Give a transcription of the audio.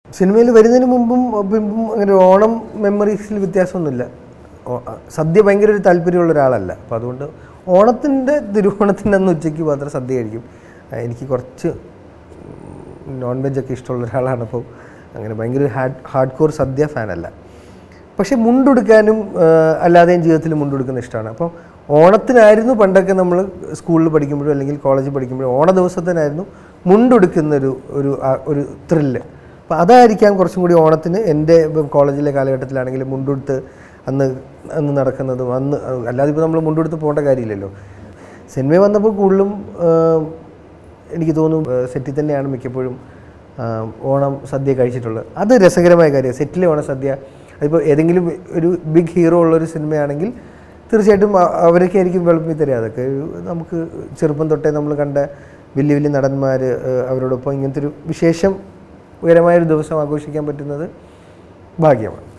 സിനിമയിൽ വരുന്നതിന് മുമ്പും പിമ്പും അങ്ങനെ ഓണം മെമ്മറീസിൽ വ്യത്യാസമൊന്നുമില്ല. സദ്യ ഭയങ്കര ഒരു താല്പര്യമുള്ള ഒരാളല്ല. അപ്പോൾ അതുകൊണ്ട് തിരുവോണത്തിൻ്റെ അന്ന് ഉച്ചയ്ക്ക് മാത്രം സദ്യ കഴിക്കും. എനിക്ക് കുറച്ച് നോൺ വെജൊക്കെ ഇഷ്ടമുള്ള ഒരാളാണ്. അപ്പോൾ അങ്ങനെ ഭയങ്കര ഹാർഡ് കോർ സദ്യ ഫാനല്ല. പക്ഷേ മുണ്ടുടുക്കാനും അല്ലാതെയും ജീവിതത്തിൽ മുണ്ടുടുക്കുന്ന ഇഷ്ടമാണ്. അപ്പോൾ ഓണത്തിനായിരുന്നു പണ്ടൊക്കെ നമ്മൾ സ്കൂളിൽ പഠിക്കുമ്പോഴും അല്ലെങ്കിൽ കോളേജിൽ പഠിക്കുമ്പോഴും ഓണ ദിവസത്തിനായിരുന്നു മുണ്ടുടുക്കുന്നൊരു ഒരു ത്രില്ല്. അപ്പോൾ അതായിരിക്കാം കുറച്ചും കൂടി ഓണത്തിന് എൻ്റെ കോളേജിലെ കാലഘട്ടത്തിലാണെങ്കിൽ മുണ്ടുടുത്ത് അന്ന് നടക്കുന്നതും അല്ലാതെ ഇപ്പോൾ നമ്മൾ മുണ്ടുടുത്ത് പോകേണ്ട കാര്യമില്ലല്ലോ. സിനിമ വന്നപ്പോൾ കൂടുതലും എനിക്ക് തോന്നുന്നു സെറ്റിൽ തന്നെയാണ് മിക്കപ്പോഴും ഓണം സദ്യ കഴിച്ചിട്ടുള്ളത്. അത് രസകരമായ കാര്യമാണ്. സെറ്റിലെ ഓണ സദ്യ അതിപ്പോൾ ഏതെങ്കിലും ഒരു ബിഗ് ഹീറോ ഉള്ളൊരു സിനിമയാണെങ്കിൽ തീർച്ചയായിട്ടും അവരൊക്കെ ആയിരിക്കും വിളമ്പി തരിക. അതൊക്കെ നമുക്ക് ചെറുപ്പം തൊട്ടേ നമ്മൾ കണ്ട വലിയ വലിയ നടന്മാർ അവരോടൊപ്പം ഇങ്ങനത്തെ ഒരു വിശേഷം ഉയരമായൊരു ദിവസം ആഘോഷിക്കാൻ പറ്റുന്നത് ഭാഗ്യമാണ്.